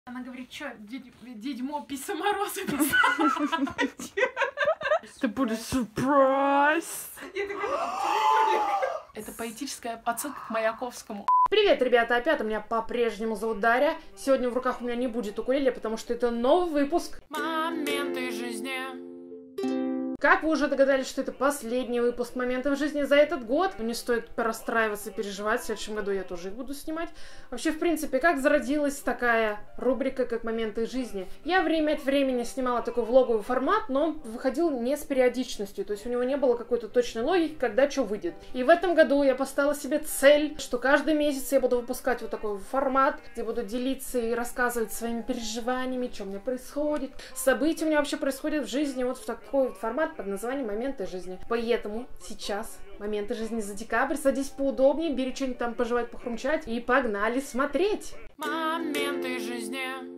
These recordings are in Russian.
Она говорит, что, дедьмо писоморозы писать? Это будет сюрприз. Это поэтическая отсылка к Маяковскому. Привет, ребята, опять меня по-прежнему зовут Дарья. Сегодня в руках у меня не будет укулеле, потому что это новый выпуск. Моменты жизни. Как вы уже догадались, что это последний выпуск «Моментов жизни» за этот год. Не стоит расстраиваться, переживать. В следующем году я тоже их буду снимать. Вообще, в принципе, как зародилась такая рубрика, как «Моменты жизни»? Я время от времени снимала такой влоговый формат, но он выходил не с периодичностью. То есть у него не было какой-то точной логики, когда что выйдет. И в этом году я поставила себе цель, что каждый месяц я буду выпускать вот такой формат, где буду делиться и рассказывать своими переживаниями, что у меня происходит. События у меня вообще происходят в жизни вот в такой вот формат под названием «Моменты жизни». Поэтому сейчас «Моменты жизни» за декабрь. Садись поудобнее, бери что-нибудь там пожевать, похрумчать и погнали смотреть! Моменты жизни.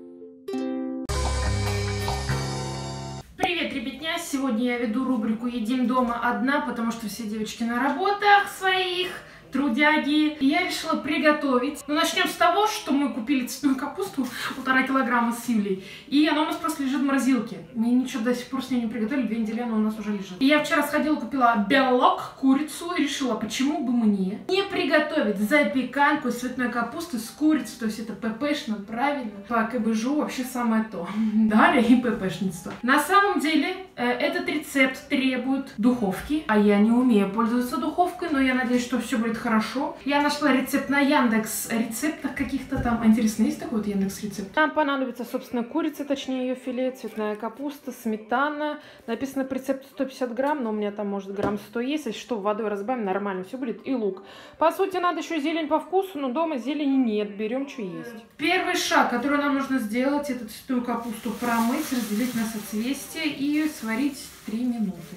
Привет, ребятня! Сегодня я веду рубрику «Едим дома одна», потому что все девочки на работах своих, трудяги. И я решила приготовить. Но начнем с того, что мы купили цветную капусту 1,5 килограмма с Юлей. И она у нас просто лежит в морозилке. Мы ничего до сих пор с ней не приготовили, 2 недели она у нас уже лежит. И я вчера сходила, купила белок, курицу и решила, почему бы мне не приготовить запеканку из цветной капусты с курицей. То есть это ППшно, правильно? По КБЖУ вообще самое то. Дарья и ППшница. На самом деле этот рецепт требует духовки, а я не умею пользоваться духовкой, но я надеюсь, что все будет хорошо. Я нашла рецепт на Яндекс рецептах каких-то там. Интересно, есть такой вот Яндекс рецепт? Нам понадобится, собственно, курица, точнее ее филе, цветная капуста, сметана. Написано по рецепту 150 грамм, но у меня там может грамм 100 есть. Если что, водой разбавим, нормально все будет. И лук. По сути, надо еще зелень по вкусу, но дома зелени нет. Берем, что есть. Первый шаг, который нам нужно сделать, это цветную капусту промыть, разделить на соцветия и сварить 3 минуты.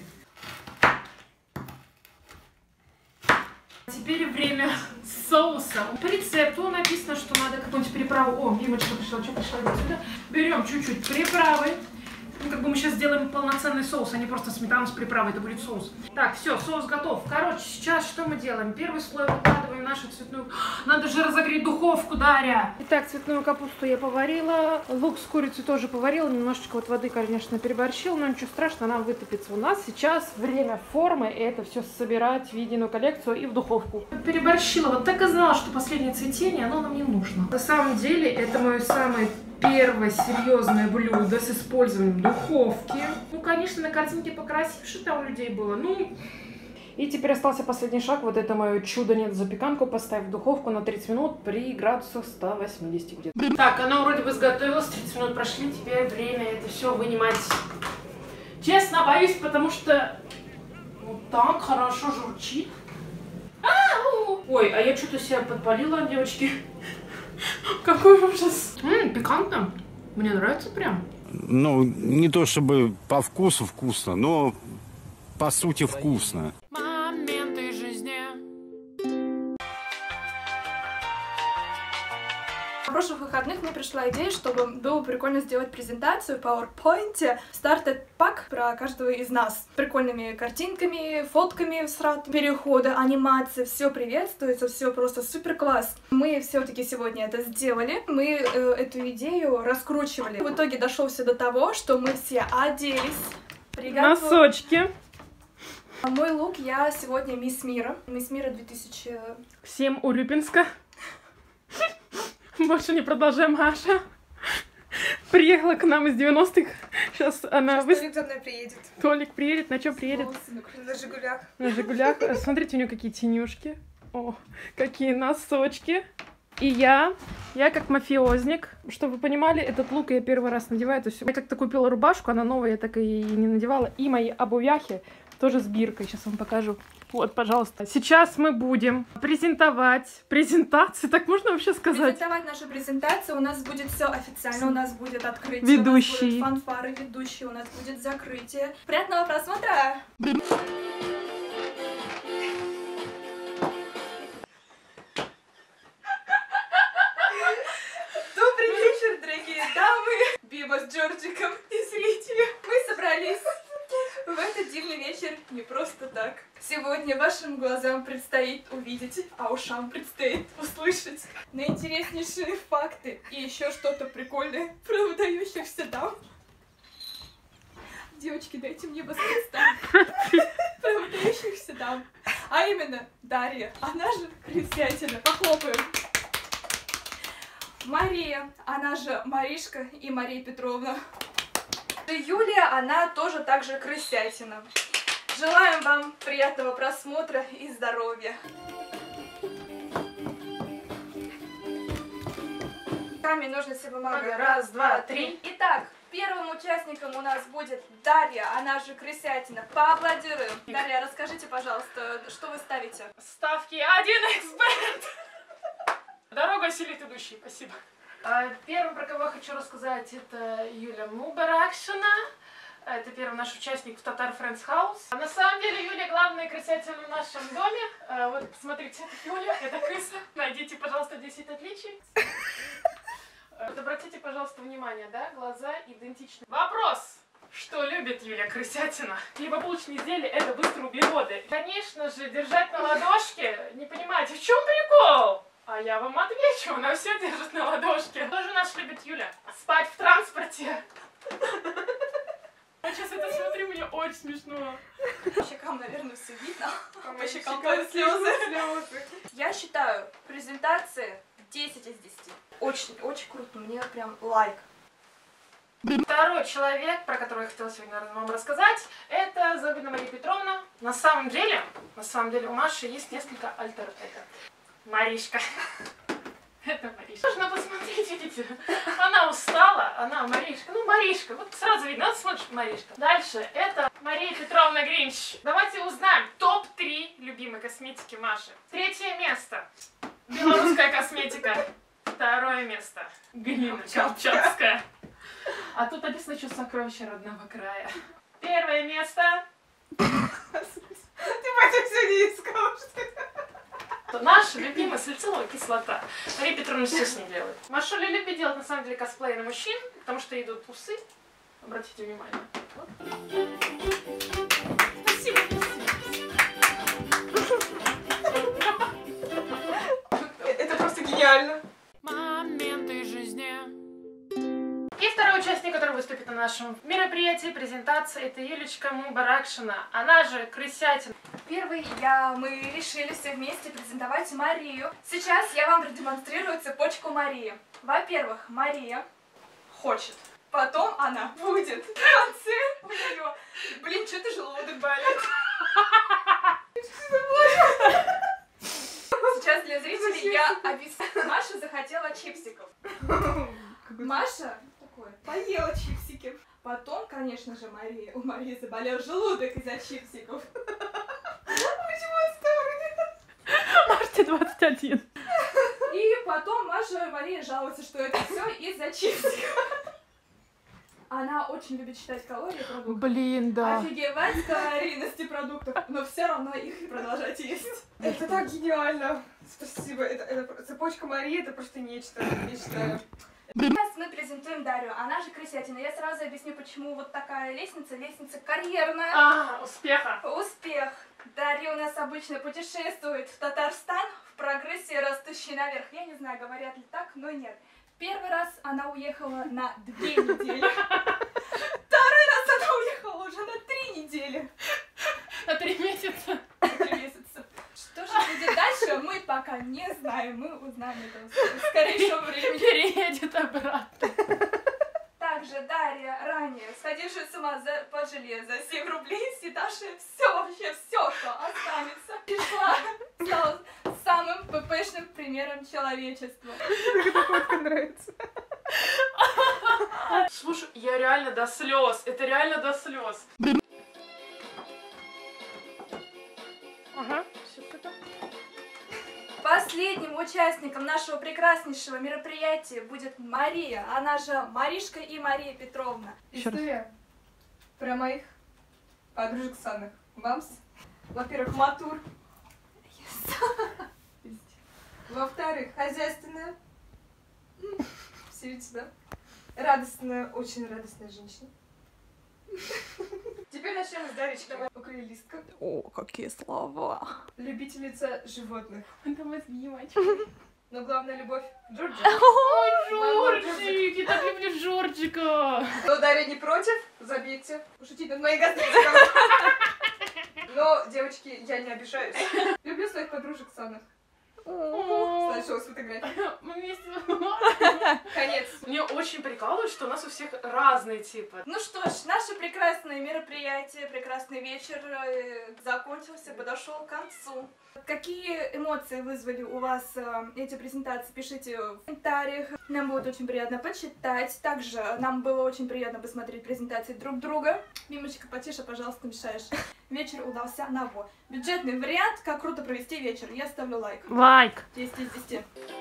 Теперь время соуса. По рецепту написано, что надо какую-нибудь приправу. О, девочка пришла, что пришла сюда. Берем чуть-чуть приправы. Ну, как бы мы сейчас сделаем полноценный соус, а не просто сметану с приправой, это будет соус. Так, все, соус готов. Короче, сейчас что мы делаем? Первый слой выкладываем нашу цветную... Надо же разогреть духовку, Дарья! Итак, цветную капусту я поварила, лук с курицей тоже поварила, немножечко вот воды, конечно, переборщила, но ничего страшного, она вытопится. У нас сейчас время формы, и это все собирать в единую коллекцию и в духовку. Переборщила, вот так и знала, что последнее цветение, оно нам не нужно. На самом деле, это мое самое первое серьезное блюдо с использованием духовки. Ну, конечно, на картинке покрасивше там у людей было. Ну, и теперь остался последний шаг. Вот это мое чудо нет запеканку. Поставь в духовку на 30 минут при градусах 180 где-то. Так, она вроде бы сготовилась. 30 минут прошли. Теперь время это все вынимать. Честно, боюсь, потому что вот так хорошо журчит. Ой, а я что-то себя подпалила, девочки. Какой ужас. Пикантно. Мне нравится прям. Ну, не то чтобы по вкусу вкусно, но по сути вкусно. Моменты жизни. На прошлых выходных мне пришла идея, чтобы было прикольно сделать презентацию в PowerPoint, стартер-пак про каждого из нас. С прикольными картинками, фотками с перехода, анимация, все приветствуется, все просто супер класс. Мы все-таки сегодня это сделали, мы эту идею раскручивали. В итоге дошло все до того, что мы все оделись, Носочки. Мой лук я сегодня Мисс Мира. Мисс Мира 2000... Всем Урюпинска. Больше не продолжаем, Маша. Приехала к нам из 90-х. Сейчас она... Толик за мной приедет. Толик приедет. На чем приедет? На Жигулях. На Жигулях. Смотрите, у нее какие тенюшки. О, какие носочки. И я как мафиозник. Чтобы вы понимали, этот лук я первый раз надеваю. То есть я как-то купила рубашку, она новая, я так и не надевала. И мои обувяхи тоже с биркой. Сейчас вам покажу. Вот, пожалуйста. Сейчас мы будем презентовать. Презентацию, так можно вообще сказать? Презентовать нашу презентацию. У нас будет все официально. У нас будет открытие. Ведущий. У нас будут фанфары, ведущие. У нас будет закрытие. Приятного просмотра! Добрый вечер, дорогие дамы, Биба с Джорджиком и зрители. Мы собрались в этот дивный вечер не просто так. подарок. Сегодня вашим глазам предстоит увидеть, а ушам предстоит услышать наинтереснейшие факты и еще что-то прикольное про выдающихся дам. Девочки, дайте мне вас представить про выдающихся дам. А именно Дарья, она же Крысятина. Похлопаем. Мария, она же Маришка и Мария Петровна. Юлия, она тоже так же Крысятина. Желаем вам приятного просмотра и здоровья. Камень, ножницы, бумага. Раз, два, три. Итак, первым участником у нас будет Дарья, она же Крысятина. Поаплодируем. Дарья, расскажите, пожалуйста, что вы ставите? Ставки 1 эксперт. Дорога осилит идущий, спасибо. Первым, про кого я хочу рассказать, это Юля Мубаракшина. Это первый наш участник в Tatar Friends House. На самом деле Юля главная крысятина в нашем доме. Вот посмотрите, это Юля, это крыса. Найдите, пожалуйста, 10 отличий. Вот обратите, пожалуйста, внимание, да, глаза идентичны. Вопрос! Что любит Юля Крысятина? Хлебобулочные изделия — это быстрые углеводы. Конечно же, держать на ладошке, не понимаете, в чем прикол? А я вам отвечу, она все держит на ладошке. Что же наш любит Юля? Спать в транспорте. Я сейчас это смотрю, мне очень смешно. По щекам, наверное, все видно. По щекам слезы. Я считаю, презентация 10 из 10. Очень круто, мне прям лайк. Второй человек, про которого я хотела сегодня вам рассказать, это Забина Мария Петровна. На самом деле у Маши есть несколько альтер-эго. Маришка. Это Маришка. Можно посмотреть, видите? Она устала, она Маришка. Ну, Маришка. Вот сразу видно, вот смотришь, Маришка. Дальше, это Мария Петровна Гринч. Давайте узнаем топ-3 любимой косметики Маши. Третье место. Белорусская косметика. Второе место. Глина Камчатская. А тут написано, что сокровище родного края. Первое место. Ты потом все не искал, что ли? Наша любимая сальциловая кислота. Мария Петровна все с ней делает. Машуля любит делать на самом деле косплей на мужчин, потому что идут усы. Обратите внимание. Вот. Спасибо. Это просто гениально. Моменты жизни. И второй участник, который выступит на нашем мероприятии, презентации, это Юлечка Мубаракшина. Она же Крысятина. Первый мы решили все вместе презентовать Марию. Сейчас я вам продемонстрирую цепочку Марии. Во-первых, Мария хочет. Потом она будет. В конце у нее. Блин, что-то желудок болит. Сейчас для зрителей я объясню. Маша захотела чипсиков. Маша поела чипсики. Потом, конечно же, у Марии заболел желудок из-за чипсиков. Почему старый? Марте 21. И потом Мария жалуется, что это все из-за чипсиков. Она очень любит считать калории продуктов. Блин, да. Офигевать калорийности продуктов, но все равно их продолжать есть. Это так гениально. Спасибо. Это цепочка Марии, это просто нечто, я считаю. Сейчас мы презентуем Дарью, она же Крысятина. Я сразу объясню, почему вот такая лестница карьерная. Успеха. Успех. Дарья у нас обычно путешествует в Татарстан в прогрессии, растущей наверх. Я не знаю, говорят ли так, но нет. Первый раз она уехала на 2 недели. Второй раз она уехала уже на 3 недели. На 3 месяца. На 3 месяца. Что же будет дальше, мы пока не знаем. Мы узнаем это в скорейшем времени. Переедет обратно. Также Дарья, ранее сходившая с ума по железу за 7 рублей, съедавшая все, вообще все, что останется, пришла, стала самым ППшным примером человечества. Мне эта фотка нравится. Слушай, я реально до слез. Это реально до слез. Ага, все это. Последним участником нашего прекраснейшего мероприятия будет Мария, она же Маришка и Мария Петровна. История про моих подружек санных. Мамс. Во-первых, матур. Во-вторых, хозяйственная. Все видите, да? Радостная, очень радостная женщина. Теперь начнем с Дарички. Укулелистка. О, какие слова. Любительница животных. Это мозги, мальчик. Но главная любовь Джорджи. Ой, Джорджик, я так люблю Джорджика. Но Дарья не против, забейте. Пошутить над моей гастритиком. Но, девочки, я не обижаюсь. Люблю своих подружек самых. Слышала с фотографией. Мы вместе... Конец. Мне очень прикалывает, что у нас у всех разные типы. Ну что ж, наше прекрасное мероприятие, прекрасный вечер закончился, подошел к концу. Какие эмоции вызвали у вас эти презентации, пишите в комментариях. Нам будет очень приятно почитать. Также нам было очень приятно посмотреть презентации друг друга. Мимочка, потише, пожалуйста, мешаешь. Вечер удался на во. Бюджетный вариант, как круто провести вечер. Я ставлю лайк. Лайк. 10 из 10.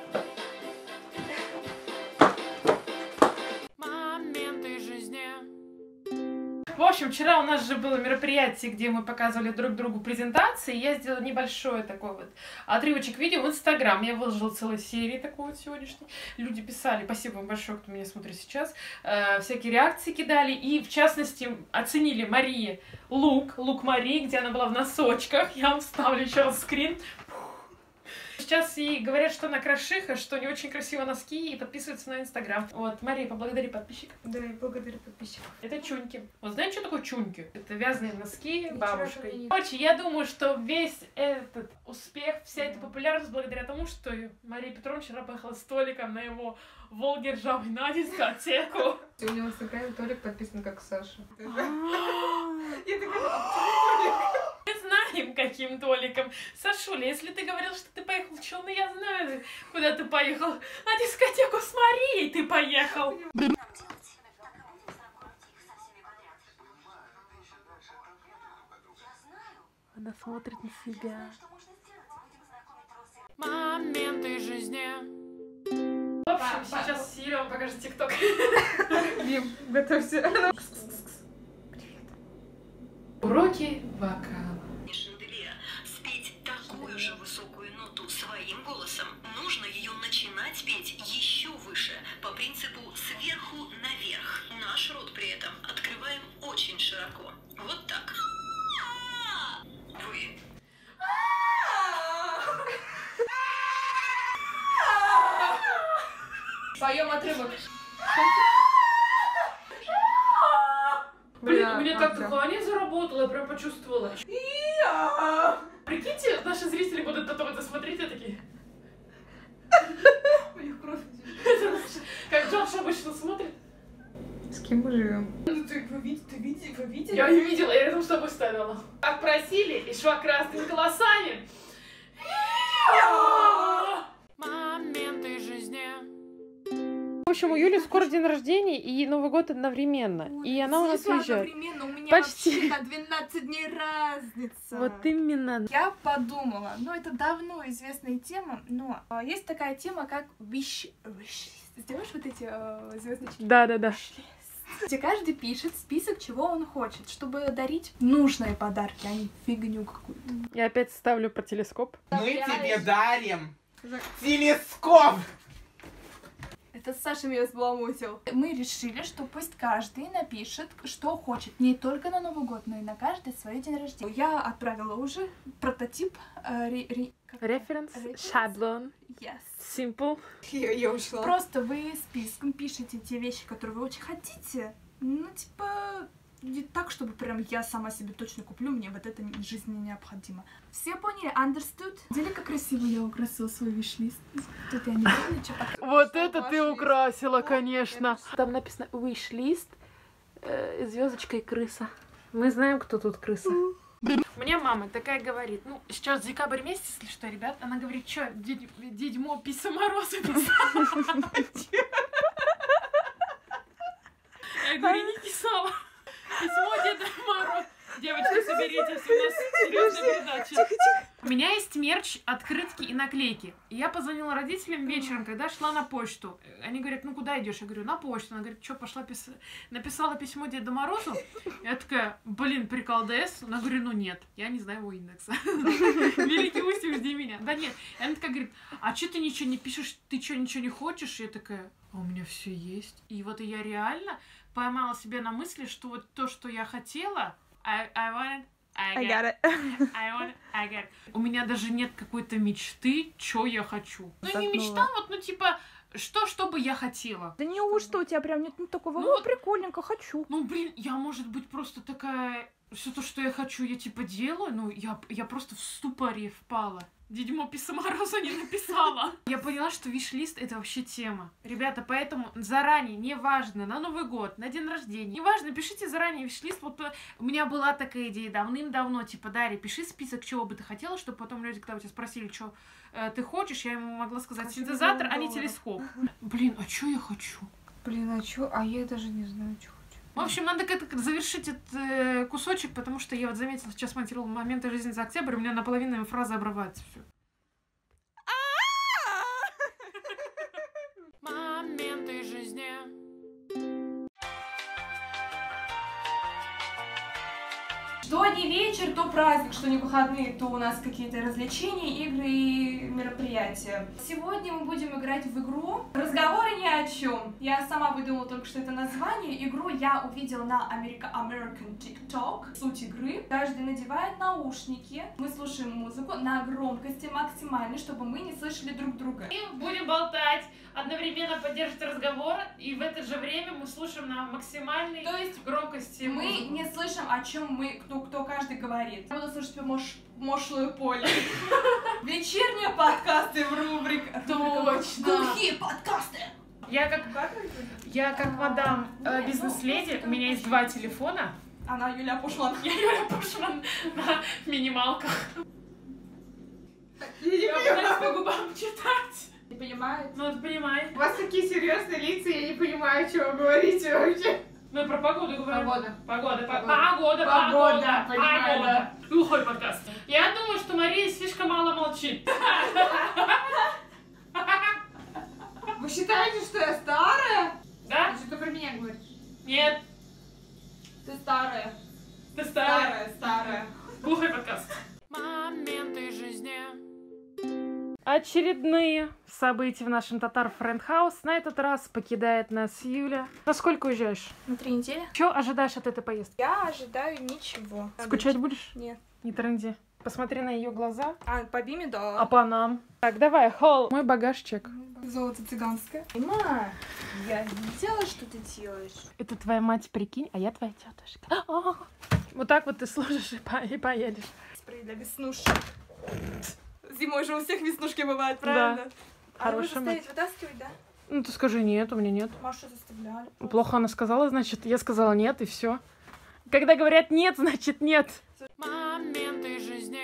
Моменты жизни. В общем, вчера у нас же было мероприятие, где мы показывали друг другу презентации. Я сделала небольшой такой вот отрывочек видео в Инстаграм. Я выложила целую серию такой вот сегодняшней. Люди писали, спасибо вам большое, кто меня смотрит сейчас, всякие реакции кидали. И, в частности, оценили Марии лук Марии, где она была в носочках. Я вам вставлю еще раз скрин. Сейчас ей говорят, что она крошиха, что не очень красиво носки, и подписываются на Инстаграм. Вот, Мария, поблагодари подписчиков. Да, и благодарю подписчиков. Это чуньки. Вот знаете, что такое чуньки? Это вязаные носки Ничего бабушкой. себе. Короче, я думаю, что весь этот успех, вся эта популярность благодаря тому, что Мария Петровна вчера поехала столиком на его Волге ржавый на дискотеку. У него такой Толик подписан, как Саша. Я такая, Мы знаем, каким Толиком. Сашуля, если ты говорил, что ты поехал в Челны, я знаю, куда ты поехал. На дискотеку с Марией ты поехал. Она смотрит на себя. Моменты жизни. В общем, сейчас Сирия вам покажет ТикТок. Дим, готовься. Уроки вокала. Шанделия, спеть такую же высокую ноту своим голосом, нужно ее начинать петь еще выше, по принципу сверху наверх. Наш рот при этом открываем очень широко. Вот так. Вы. Поем отрывок. Блин, Бля, у меня так Катя. дыхание заработало, я прям почувствовала. Прикиньте, наши зрители будут потом это смотреть, и такие... У них кровь. Как Джордж обычно смотрит. С кем мы живем? Ну вы видели? Я не видела, я рядом с тобой ставила. Как просили, и шла красными голосами. Моменты жизни. В общем, у Юли скоро день рождения и Новый год одновременно. И она у нас уезжает. Одновременно, у меня Почти. вообще на 12 дней разница. Вот именно. Я подумала, ну это давно известная тема, но есть такая тема, как wish list. Сделаешь вот эти звездочки? Да. Где каждый пишет список, чего он хочет, чтобы дарить нужные подарки, а не фигню какую-то. Я опять ставлю про телескоп. Мы тебе дарим телескоп! Это Саша меня взбаламутил. Мы решили, что пусть каждый напишет, что хочет, не только на Новый год, но и на каждый свой день рождения. Я отправила уже прототип. Референс, шаблон, Yes. simple. Я ушла. Просто вы списком пишете те вещи, которые вы очень хотите. Ну, типа, не так, чтобы прям я сама себе точно куплю, мне вот это жизненно необходимо. Все поняли? Understood? Видели, как красиво я украсила свой виш-лист? Тут я не помню, что так. Вот это ты украсила, конечно. Там написано wish list, звездочка и крыса. Мы знаем, кто тут крыса. Мне мама такая говорит, ну, сейчас декабрь месяц, если что, ребят, она говорит, что, дедьмо Писа Мороза писала? Я говорю, не писала. Письмо Деда Мороза. Девочки, соберитесь, у нас серьезная передача. У меня есть мерч, открытки и наклейки. И я позвонила родителям вечером, когда шла на почту. Они говорят, ну куда идешь? Я говорю, на почту. Она говорит, что, пошла написала письмо Деду Морозу? Я такая, блин, прикол ДС. Она говорит, ну нет, я не знаю его индекса. Великий Устюг, жди меня. Да нет. И она такая говорит, а что ты ничего не пишешь? Ты что, ничего не хочешь? Я такая, а у меня все есть. И вот я реально поймала себя на мысли, что вот то, что я хотела, I want it. I got it. I want it. I got it. У меня даже нет какой-то мечты, что я хочу. Ну, не мечта, вот, ну, типа, что бы я хотела. Да неужто у тебя прям нет такого, ну, прикольненько, хочу. Ну, блин, я, может быть, просто такая... Все то, что я хочу, я, типа, делаю, ну, я просто в ступоре впала. Дидьмо Писамороза не написала. Я поняла, что виш-лист — это вообще тема. Ребята, поэтому заранее, неважно, на Новый год, на день рождения, неважно, пишите заранее виш-лист. Вот у меня была такая идея давным-давно, типа, Дарья, пиши список, чего бы ты хотела, чтобы потом люди, когда у тебя спросили, что ты хочешь, я ему могла сказать синтезатор, а не телескоп. Блин, а что я хочу? Блин, а чё? А я даже не знаю, что хочу. В общем, надо как-то завершить этот кусочек, потому что я вот заметила, сейчас монтировала моменты жизни за октябрь, у меня наполовину фраза обрывается все. Моменты жизни. Что не вечер, то праздник, что не выходные, то у нас какие-то развлечения, игры и мероприятия. Сегодня мы будем играть в игру «Разговоры ни о чем». Я сама выдумала только что это название. Игру я увидела на American TikTok. Суть игры: каждый надевает наушники, мы слушаем музыку на громкости максимальной, чтобы мы не слышали друг друга. И будем болтать, одновременно поддерживать разговор, и в это же время мы слушаем на максимальной, то есть громкости мы музыку. Не слышим, о чем мы, кто каждый говорит. Я буду слушать мошлое поле. Вечерние подкасты в рубрике. Точно. Глухие подкасты. Я как мадам бизнес-леди, у меня есть 2 телефона. Она Юля Пушман. Я Юля Пушман на минималках. Я пытаюсь по губам читать. Не понимает? Ну, ты понимаешь. У вас такие серьезные лица, я не понимаю, что вы говорите вообще. Мы про погоду говорим. Погода. Погода. Глухой подкаст. Я думаю, что Мария слишком мало молчит. Вы считаете, что я старая? Да? Ты что-то про меня говоришь? Нет. Ты старая. Ты старая. Старая. Глухой подкаст. Моменты жизни. Очередные события в нашем Татар Френд Хаус. На этот раз покидает нас Юля. На сколько уезжаешь? На 3 недели. Что ожидаешь от этой поездки? Я ожидаю ничего. Скучать будешь? Нет. Не тренди. Посмотри на ее глаза. А по Биме, да. А по нам? Так, давай, холл. Мой багажчик. Золото цыганское. Ма, я видела, что ты делаешь. Это твоя мать, прикинь, а я твоя тетушка. Вот так вот ты сложишь и поедешь. Спрей для веснушек. Зимой же у всех веснушки бывают, правильно? Да. А Хорошая вы мать. вытаскивать, да? Ну ты скажи нет, у меня нет. Машу заставляли. Плохо она сказала, значит, я сказала нет, и все. Когда говорят нет, значит нет. Моменты жизни.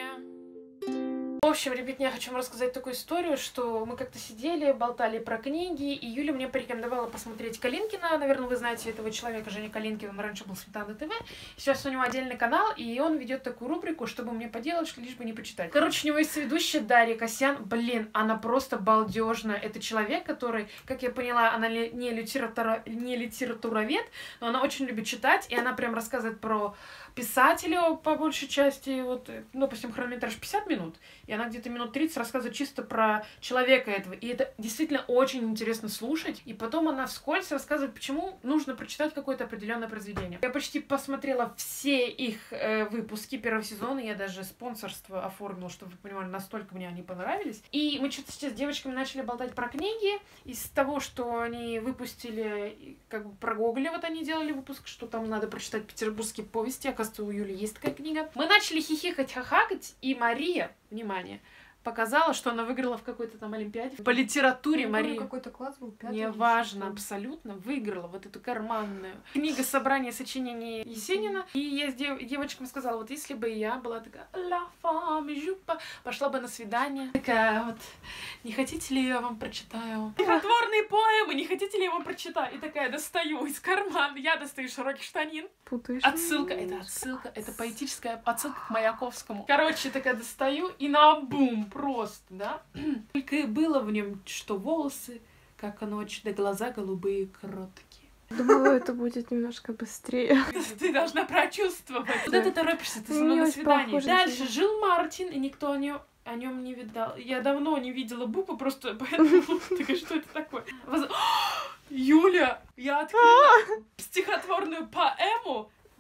В общем, ребят, я хочу вам рассказать такую историю, что мы как-то сидели, болтали про книги, и Юля мне порекомендовала посмотреть Калинкина. Наверное, вы знаете этого человека, Женя Калинкин, он раньше был Сметана ТВ. Сейчас у него отдельный канал, и он ведет такую рубрику, чтобы мне поделать, лишь бы не почитать. Короче, у него есть ведущая Дарья Касьян. Блин, она просто балдежная. Это человек, который, как я поняла, она не литературовед, но она очень любит читать, и она прям рассказывает про писателя по большей части. Вот, ну, допустим, хронометраж 50 минут, и она где-то минут 30 рассказывает чисто про человека этого. И это действительно очень интересно слушать. И потом она вскользь рассказывает, почему нужно прочитать какое-то определенное произведение. Я почти посмотрела все их выпуски первого сезона. Я даже спонсорство оформила, чтобы вы понимали, настолько мне они понравились. И мы что-то сейчас с девочками начали болтать про книги. Из того, что они выпустили, как бы про Гоголя, вот они делали выпуск, что там надо прочитать петербургские повести. Оказывается, у Юли есть такая книга. Мы начали хихикать, хахакать, и Мария, внимание, показала, что она выиграла в какой-то там олимпиаде. По литературе Мария... Какой-то класс был, 5-й. Неважно, абсолютно, выиграла вот эту карманную книгу собрания сочинений Есенина. И я с девочкам сказала, вот если бы я была такая «La femme jupe», пошла бы на свидание. Такая вот, не хотите ли я вам прочитаю стихотворные поэмы, не хотите ли я вам прочитаю? И такая достаю из кармана, я достаю широкий штанин. Путаешь. Отсылка, это поэтическая отсылка к Маяковскому. Короче, такая достаю и наобум просто, да? Только и было в нем, что волосы, как ночь, да глаза голубые кроткие. Думала, это будет немножко быстрее. Ты должна прочувствовать. Куда ты торопишься? Ты со мной на свидание. Дальше жил Мартин, и никто о нем не видал. Я давно не видела буквы, просто поэтому такая, что это такое? Юля, я открыла стихотворную поэму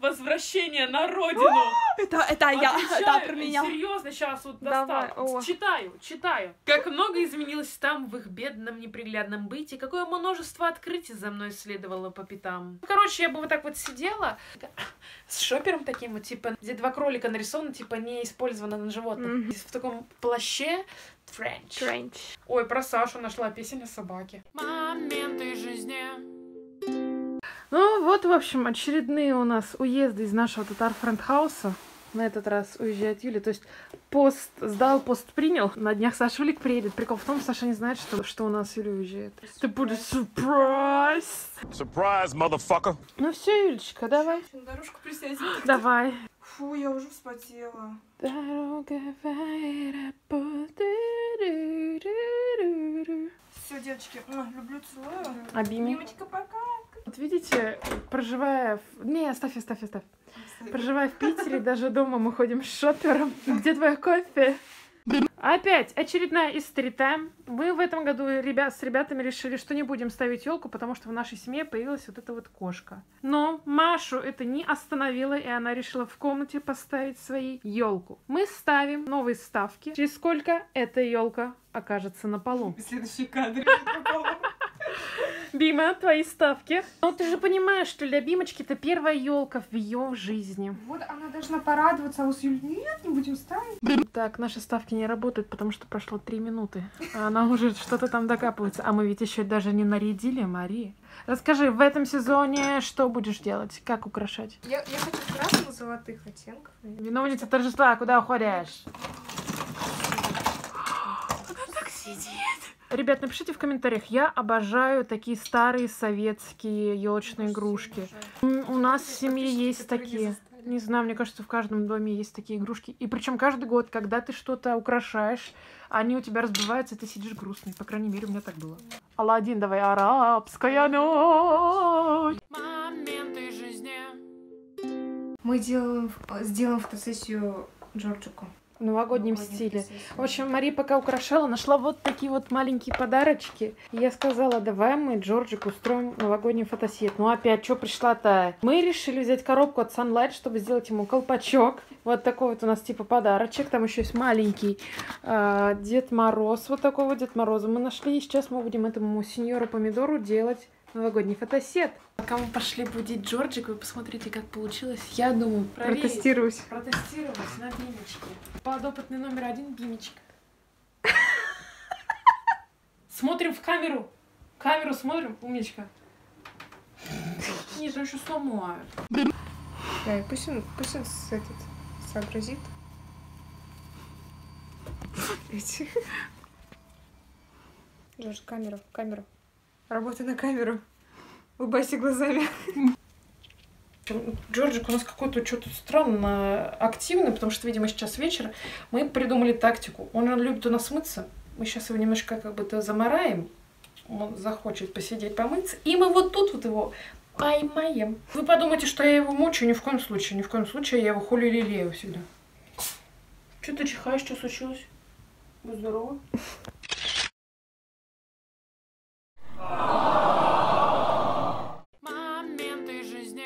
Возвращение на родину. Это я, это про меня. Серьезно, сейчас вот Давай, достану. о. Читаю. Как много изменилось там в их бедном неприглядном быте, какое множество открытий за мной следовало по пятам. Короче, я бы вот так вот сидела с шопером таким вот, типа, где два кролика нарисованы, типа, не использовано на животных. В таком плаще. Френч. Ой, про Сашу нашла песня собаки. Моменты жизни. Ну вот, в общем, очередные у нас уезды из нашего татар-френдхауса. На этот раз уезжает Юля. То есть пост сдал, пост принял. На днях Саша Улик приедет. Прикол в том, Саша не знает, что у нас Юля уезжает. Это будет сюрприз. Surprise, motherfucker. Ну все, Юлечка, давай. На дорожку присядь. Давай. Фу, я уже вспотела. Дорога Все, девочки, люблю, целую. Обими. Девочка, пока. Вот видите, проживая в... Не, оставь. Проживая в Питере, даже дома мы ходим с шопером. Где твой кофе? Опять очередная из стрит-тайм. Мы в этом году с ребятами решили, что не будем ставить елку, потому что в нашей семье появилась вот эта вот кошка. Но Машу это не остановило, и она решила в комнате поставить своей елку. Мы ставим новые ставки. Через сколько эта елка окажется на полу? Следующий кадр. Бима, твои ставки. Ну ты же понимаешь, что для Бимочки это первая елка в ее жизни. Вот она должна порадоваться, а у Юли нет, не будем ставить. Так, наши ставки не работают, потому что прошло 3 минуты. А она уже что-то там докапывается. А мы ведь еще даже не нарядили, Мари. Расскажи, в этом сезоне что будешь делать? Как украшать? Я хочу красно-золотых оттенков. Виновница торжества, куда уходишь? Она так сидит. Ребят, напишите в комментариях. Я обожаю такие старые советские елочные игрушки. У нас в семье есть такие. Не знаю, мне кажется, в каждом доме есть такие игрушки. И причем каждый год, когда ты что-то украшаешь, они у тебя разбиваются, и ты сидишь грустный. По крайней мере, у меня так было. Аладдин, давай, арабская ночь. Моменты жизни. Мы сделаем фотосессию Джорджику. В новогоднем стиле. В общем, Мари пока украшала, нашла вот такие вот маленькие подарочки. И я сказала, давай мы Джорджику устроим новогодний фотосет. Ну опять, что пришла-то? Мы решили взять коробку от Sunlight, чтобы сделать ему колпачок. Вот такой вот у нас типа подарочек. Там еще есть маленький Дед Мороз. Вот такой вот Дед Мороза мы нашли. И сейчас мы будем этому сеньору Помидору делать новогодний фотосет. Пока мы пошли будить Джорджик, вы посмотрите, как получилось. Я думаю, Протестируюсь на Бимечке. Подопытный номер 1 Бимечка. Смотрим в камеру. Камеру смотрим, умничка. Нет, он еще сломает. Да, пусть он сообразит. Джордж, камеру. Работай на камеру. Улыбайся глазами. Джорджик у нас какой-то что-то странно активный, потому что, видимо, сейчас вечер. Мы придумали тактику. Он любит у нас мыться. Мы сейчас его немножко как бы замараем. Он захочет посидеть, помыться. И мы вот тут вот его поймаем. Вы подумайте, что я его мучаю? Ни в коем случае. Ни в коем случае. Я его хули лелею всегда. Что ты чихаешь? Что случилось? Будь здорова. Моменты жизни.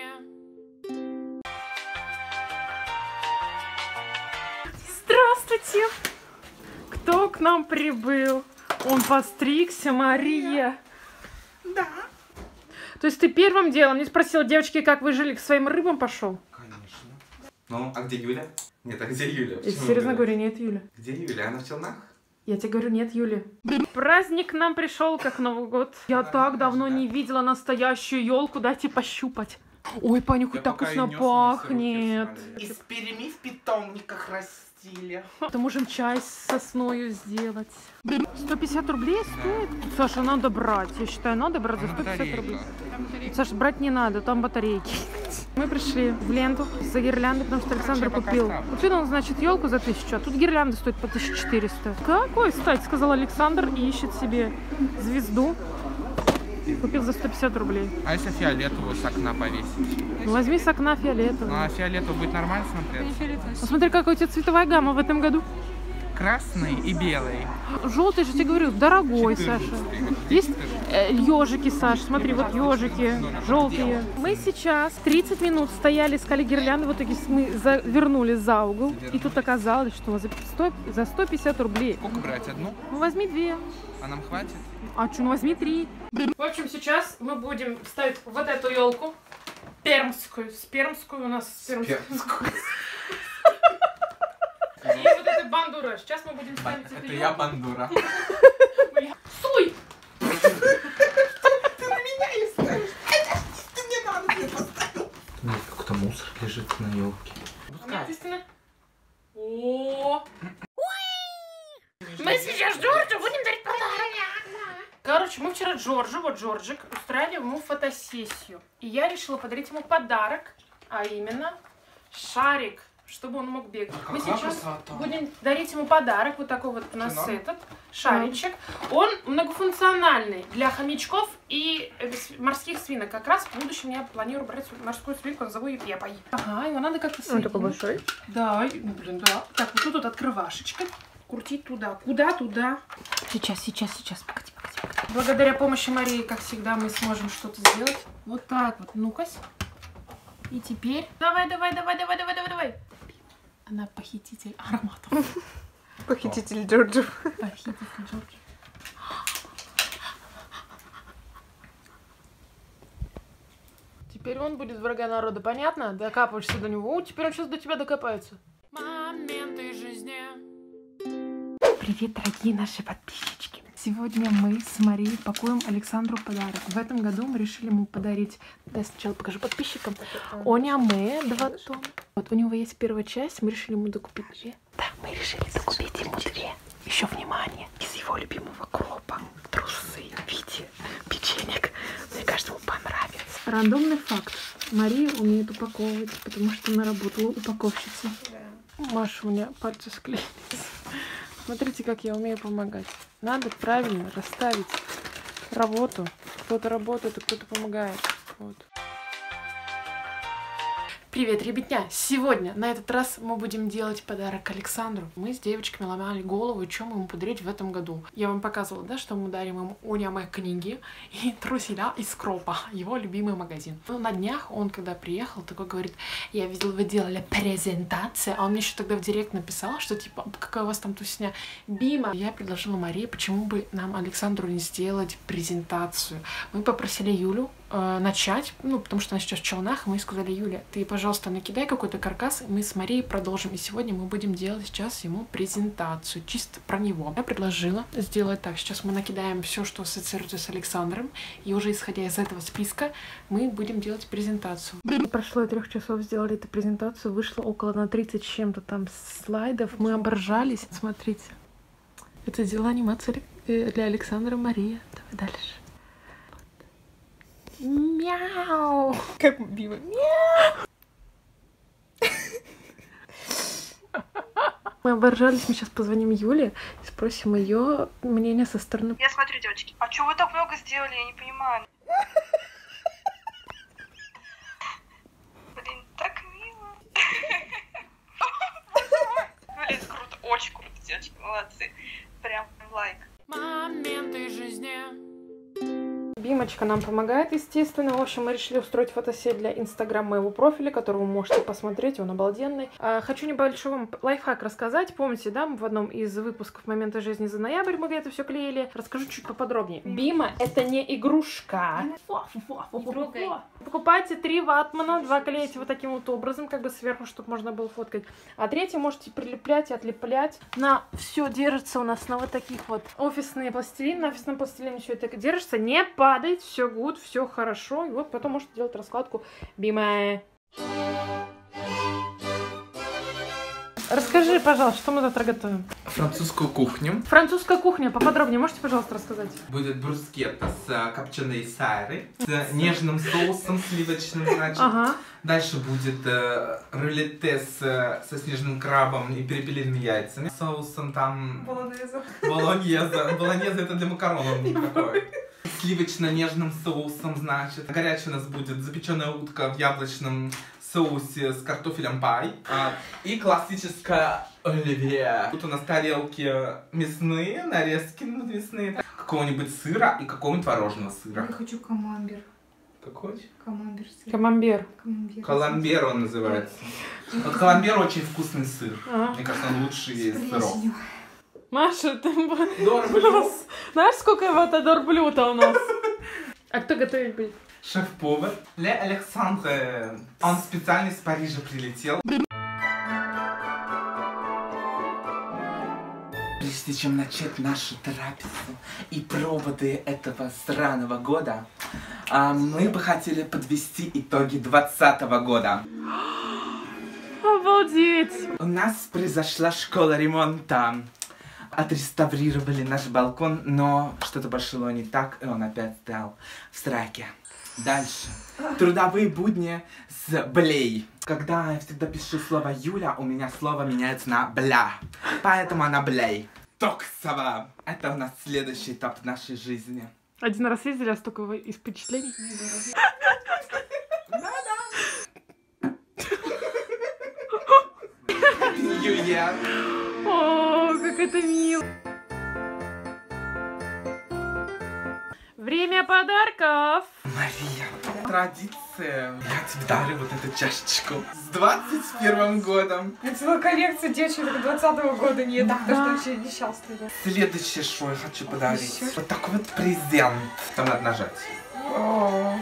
Здравствуйте! Кто к нам прибыл? Он постригся, Мария. Да. То есть ты первым делом не спросила, девочки, как вы жили, к своим рыбам пошел? Конечно. Ну, а где Юля? Нет, а где Юля? Я серьезно говорю, нет Юля. Где Юля? Она в Челнах? Я тебе говорю, нет Юли. Праздник к нам пришел, как Новый год. Я так давно не видела настоящую елку, дайте пощупать. Ой, Паню, хоть так вкусно пахнет. Из Перми в питомниках растили. То можем чай с сосною сделать. 150 рублей стоит? Саша, надо брать. Я считаю, надо брать за 150 рублей. Саша, брать не надо, там батарейки. Мы пришли в ленту за гирлянды, потому что Александр купил. Вот сюда он, значит, елку за 1000, а тут гирлянда стоит по 1400. Какой, кстати, сказал Александр, и ищет себе звезду. Купил за 150 рублей. А если фиолетовую с окна повесить? Возьми с окна фиолетовую. Ну, а фиолетовую будет нормально смотреться? Посмотри, какая у тебя цветовая гамма в этом году. Красный и белый. Желтый же, тебе говорю, дорогой, Саша. Есть Ежики, Саш, смотри, вот ежики, желтые. Мы сейчас 30 минут стояли, искали гирлянды, в итоге мы завернули за угол, и тут оказалось, что за 150 рублей. Сколько брать? Одну? Ну возьми 2. А нам хватит? А что, ну возьми 3. В общем, сейчас мы будем ставить вот эту елку. Пермскую. Спермскую у нас. Пермскую. И вот эта бандура. Сейчас мы будем ставить эту Это елку. я бандура. Стой! Ты на меня и ставишь. Ты мне надо, ты поставил. Нет, какой-то мусор лежит на елке. Естественно. О! Мы сейчас Джорджу будем дарить подарок. Короче, мы вчера Джорджу, вот Джорджик, устраивали ему фотосессию. И я решила подарить ему подарок, а именно шарик, чтобы он мог бегать. Мы сейчас будем дарить ему подарок, вот такой вот у нас этот шаричек. Он многофункциональный для хомячков и морских свинок. Как раз в будущем я планирую брать морскую свинку, назову ее Пепой. Ага, его надо как-то соединить. Он такой большой? Да, ну блин, да. Так, вот тут открывашечка. Крутить туда. Куда? Туда. Сейчас. Погоди. Благодаря помощи Марии, как всегда, мы сможем что-то сделать. Вот так вот. Ну-ка. И теперь... Давай. Она похититель ароматов. Похититель Джорджу. Похититель Джорджу. Теперь он будет врага народа, понятно? Докапываешься до него. Теперь он сейчас до тебя докопается. Моменты жизни. Привет, дорогие наши подписчики. Сегодня мы с Марией пакуем Александру подарок. В этом году мы решили ему подарить... Я сначала покажу подписчикам. Оняме 2 тома. Вот у него есть первая часть, мы решили ему докупить 2. Да, мы решили докупить ему 2. Еще внимание, из его любимого кропа. Трусы в виде печенек. Мне кажется, ему понравится. Рандомный факт. Мария умеет упаковывать, потому что она работала упаковщицей. Маша, у меня пальцы склеились. Смотрите, как я умею помогать. Надо правильно расставить работу. Кто-то работает, а кто-то помогает. Вот. Привет, ребятня! Сегодня, на этот раз, мы будем делать подарок Александру. Мы с девочками ломали голову, что мы ему подарить в этом году. Я вам показывала, да, что мы дарим ему Оняме книги и труселя из Кропа, его любимый магазин. Но на днях он, когда приехал, такой говорит: я видел, вы делали презентацию, а он мне еще тогда в директ написал, что типа, какая у вас там тусня. Бима, я предложила Марии, почему бы нам Александру не сделать презентацию. Мы попросили Юлю начать, ну, потому что она сейчас в Челнах, и мы сказали: Юля, ты, пожалуйста, накидай какой-то каркас, и мы с Марией продолжим. И сегодня мы будем делать сейчас ему презентацию, чисто про него. Я предложила сделать так. Сейчас мы накидаем все, что ассоциируется с Александром, и уже исходя из этого списка мы будем делать презентацию. Прошло 3 часов, сделали эту презентацию, вышло около на 30 с чем-то там слайдов, мы оборжались. Смотрите, это делала анимация для Александра Мария. Давай дальше. Мяу! Как Бима. Мяу! Мы оборжались, мы сейчас позвоним Юле и спросим ее мнение со стороны. Я смотрю, девочки. А что вы так много сделали? Я не понимаю. Блин, так мило. Блин, круто. Очень круто, девочки. Молодцы. Прям лайк. Моменты жизни. Бимочка нам помогает, естественно. В общем, мы решили устроить фотосет для инстаграм моего профиля, который вы можете посмотреть, он обалденный. Хочу небольшой вам лайфхак рассказать. Помните, да, в одном из выпусков «Моменты жизни» за ноябрь мы это все клеили. Расскажу чуть поподробнее. Бима — это не игрушка. Покупайте 3 ватмана, 2 клеите вот таким вот образом, как бы сверху, чтобы можно было фоткать. А 3 можете прилеплять и отлеплять. На все держится у нас на вот таких вот офисные пластилины. На офисном пластилине все это держится, не падает, все гуд, все хорошо. И вот потом можете делать раскладку Бима. Расскажи, пожалуйста, что мы завтра готовим? Французскую кухню. Французская кухня, поподробнее можете, пожалуйста, рассказать? Будет брускетта с копченой сайрой, с нежным соусом сливочным, значит. Ага. Дальше будет рулете со снежным крабом и перепелиными яйцами. Соусом там... Болонеза. Болонеза это для макаронов никакой. Сливочно-нежным соусом, значит. Горячая у нас будет запеченная утка в яблочном соусе с картофелем пай. И классическое оливье. Тут у нас тарелки мясные, нарезки мясные. какого-нибудь сыра и какого-нибудь творожного сыра. Я хочу камамбер. Какой? Камамбер сыр. Камамбер. Камамбер. Коламбер он называется. Вот коламбер очень вкусный сыр. А. Мне кажется, он лучший из сыров. Плесенью. Маша, ты Дорблю. знаешь, сколько вот дорблю-то у нас? А кто готовить будет? Шеф-повар Ле Александре. Он специально из Парижа прилетел. Прежде чем начать нашу трапезу и проводы этого странного года, мы бы хотели подвести итоги 2020 года. Обалдеть! У нас произошла школа ремонта. Отреставрировали наш балкон, но что-то пошло не так, и он опять стал в сраке. Дальше. Трудовые будни с блей. Когда я всегда пишу слово Юля, у меня слово меняется на бля. Поэтому она блей. Токсово. Это у нас следующий этап нашей жизни. Один раз ездили, а столько из впечатлений. Юлия. О, как это мило. Время подарков. Мария, традиция. Я тебе дарю вот эту чашечку. С 21 годом. Целая коллекция девочек 20-го года нет. Да. Потому что вообще несчастные. Да. Следующее, что я хочу подарить. Ещё? Вот такой вот презент. Там надо нажать. О,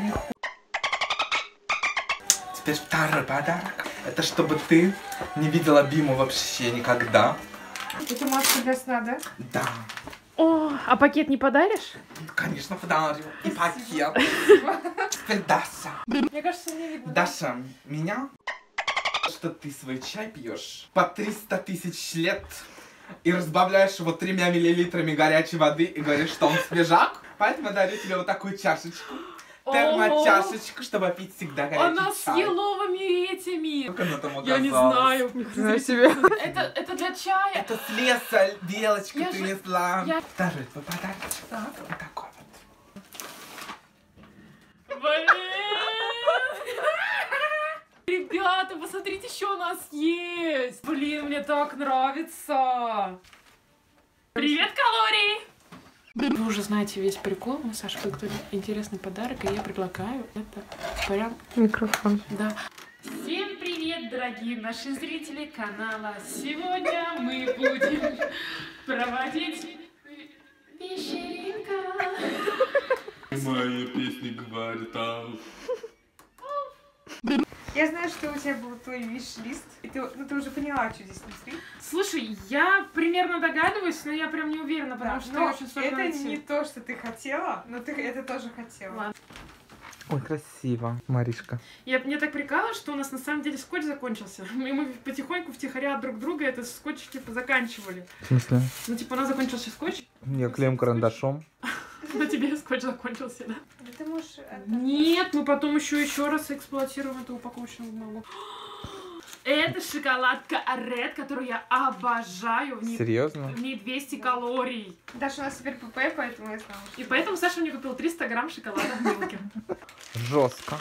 Теперь второй подарок. Это чтобы ты не видела Биму вообще никогда. это маска для сна, да? Да. О, а пакет не подаришь? Конечно, подарю. И пакет. Теперь Даша. Мне кажется, мне видно. Даша, меня, что ты свой чай пьешь по 300 тысяч лет и разбавляешь его 3 миллилитрами горячей воды и говоришь, что он свежак. Поэтому я дарю тебе вот такую чашечку. Термочашечку, чтобы пить всегда горячий Она с чай. еловыми этими. Как она там Я не оказалась? знаю. Ни хрена себе. Это для чая. Это с леса белочка Я же- принесла. я- Второй твой подарок. Вот такой вот. Блин! Ребята, посмотрите, что у нас есть. Блин, мне так нравится. Привет, калории! Вы уже знаете весь прикол. Мы с Сашей готовим интересный подарок, и я предлагаю это прям... Микрофон. Да. Всем привет, дорогие наши зрители канала. Сегодня мы будем проводить вечеринка. Мои песни говорят. Я знаю, что у тебя был твой виш-лист. И ты, ну, ты уже поняла, что здесь внутри. Слушай, я примерно догадываюсь, но я прям не уверена, потому что но очень сложно это найти. не то, что ты хотела, но ты это тоже хотела. Ладно. Ой, красиво, Маришка. Мне так прикалывает, что у нас на самом деле скотч закончился. И мы потихоньку втихаря от друг друга этот скотч типа заканчивали. В смысле? Ну типа у нас закончился скотч, Я клеем карандашом. на тебе скотч закончился, да? Да ты можешь... Нет, мы потом еще раз эксплуатируем эту упаковочную бумагу. Это шоколадка Ред, которую я обожаю. Серьезно? В ней 200 калорий. Даша, у нас теперь ПП, поэтому я знала. И поэтому Саша мне купил 300 грамм шоколада в милке. Жестко.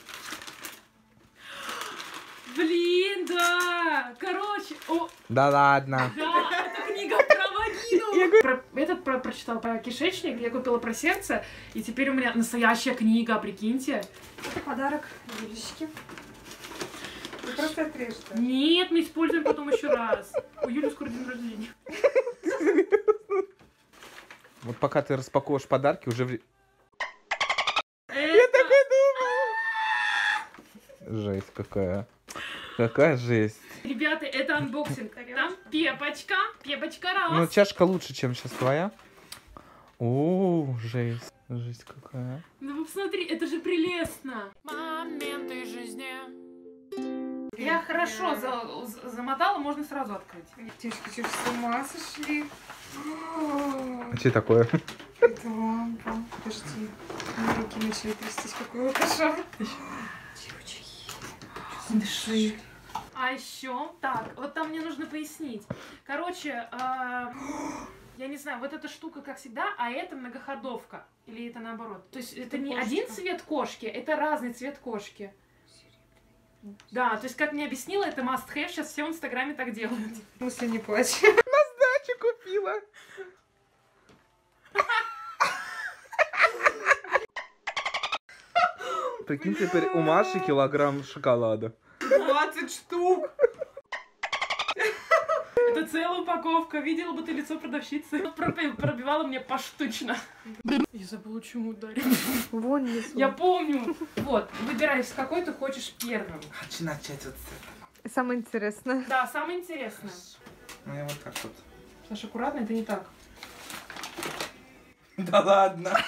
Блин, да! Короче, Да ладно. да, это книга про вагину. Прочитала про кишечник, я купила про сердце, и теперь у меня настоящая книга, прикиньте. Это подарок Юлечке. Ты просто отрежь, да? Нет, мы используем потом еще раз. У Юли скоро день рождения. Вот пока ты распаковываешь подарки, уже... Я такой Жесть какая. Какая жесть. Ребята, это анбоксинг. Там пепочка раз. Ну, чашка лучше, чем сейчас твоя. О, жесть. Жесть какая. Ну, посмотри, это же прелестно. Моменты жизни. Я хорошо замотала, можно сразу открыть. Девочки, что, с ума сошли? А что такое? Это лампа. Подожди. Мои руки начали трястись, какой алкаша. Девочки. Дыши. А еще, так, вот там мне нужно пояснить. Короче, я не знаю, вот эта штука, как всегда, а это многоходовка. Или это наоборот? То есть это не один цвет кошки, это разный цвет кошки. Да, то есть, как мне объяснила, это must have, сейчас все в Инстаграме так делают. В смысле, не плачь. Дачу купила. Прикинь, теперь у Маши килограмм шоколада. 20 штук! Это целая упаковка. Видела бы ты лицо продавщицы. Пробивала мне поштучно. Я забыла, чему ударить. Вон несу. Я помню. Вот, выбирай, с какой ты хочешь первым. Хочу начать вот с этого. Самое интересное. Да, самое интересное. Ну я вот так вот. Саша, аккуратно, это не так. Да ладно.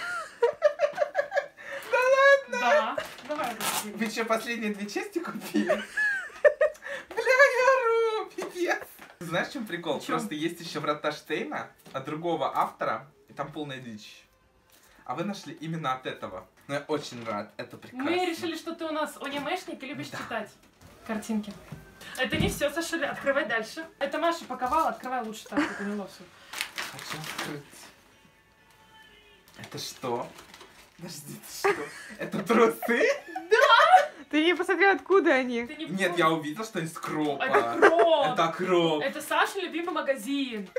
Да, давай. Вы что, последние 2 части купили? Бля, я ору, пипец. Знаешь, в чем прикол? В чем? Просто есть еще Врата Штейна от другого автора, и там полная дичь. А вы нашли именно от этого. Но я очень рад, это прекрасно. Мы решили, что ты у нас анимешник и любишь читать картинки. Это не все, Саша, открывай дальше. Это Маша паковала, открывай лучше так, это не все. Хочу открыть. Это что? Подожди, это что? Это трусы? Ты не посмотрел, откуда они? Ты не Нет, я увидел, что они с кропа. Это кроп! Это кроп. Это Саша любимый магазин.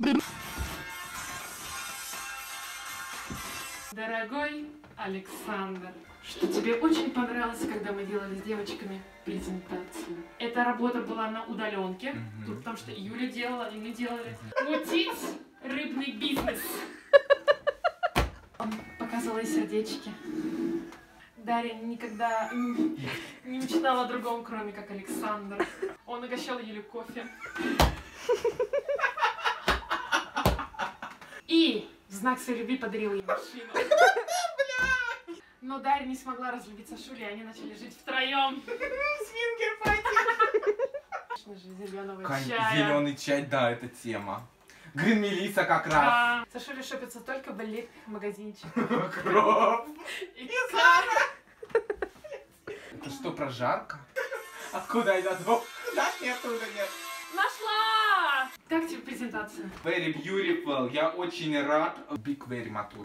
Дорогой Александр, что тебе очень понравилось, когда мы делали с девочками презентацию. Эта работа была на удаленке, потому что Юля делала, и мы делали. Мутить рыбный бизнес. Он показывал ей сердечки. Дарья никогда не мечтала о другом, кроме как Александр. Он угощал Юлю кофе. И в знак своей любви подарил ей машину. Но Дарья не смогла разлюбить Сашулю, и они начали жить втроем. Свингер пати. Конечно же, зеленого Кань, чая. зеленый чай, да, это тема. Грин Мелисса как раз. Да. Сашуля шопится только в элитных магазинчиках. Кроп. И Это что, прожарка? Откуда это? Да, нет, оттуда нет. нашла! Как тебе презентация? Very beautiful. Я очень рад. Big very mature.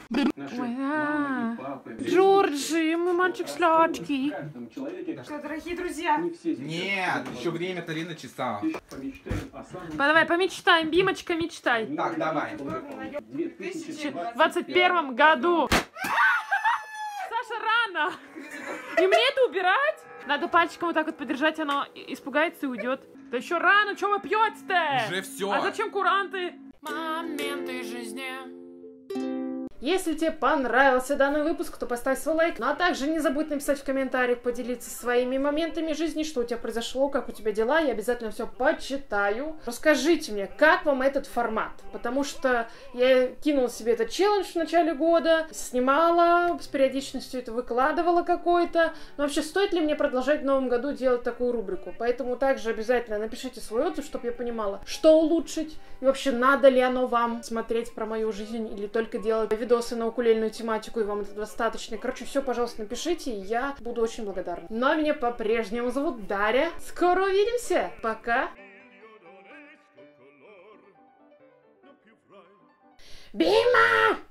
Джорджи, мой мальчик сладкий. Что, дорогие друзья? Нет, еще время-то на часах. Давай, помечтаем, Бимочка, мечтай. Так, давай. В 21 году. Саша, рано. И мне это убирать? Надо пальчиком вот так вот подержать, оно испугается и уйдет. Да еще рано, что вы пьете-то? Уже все. А зачем куранты? Моменты жизни. Если тебе понравился данный выпуск, то поставь свой лайк. Ну а также не забудь написать в комментариях, поделиться своими моментами жизни, что у тебя произошло, как у тебя дела. Я обязательно все почитаю. Расскажите мне, как вам этот формат? Потому что я кинула себе этот челлендж в начале года, снимала, с периодичностью это выкладывала какой-то. Но вообще, стоит ли мне продолжать в новом году делать такую рубрику? Поэтому также обязательно напишите свой отзыв, чтобы я понимала, что улучшить. И вообще, надо ли оно вам смотреть про мою жизнь или только делать видосы на укулельную тематику, и вам это достаточно. Короче, все, пожалуйста, напишите, и я буду очень благодарна. Ну, а меня по-прежнему зовут Дарья. Скоро увидимся. Пока. Бима!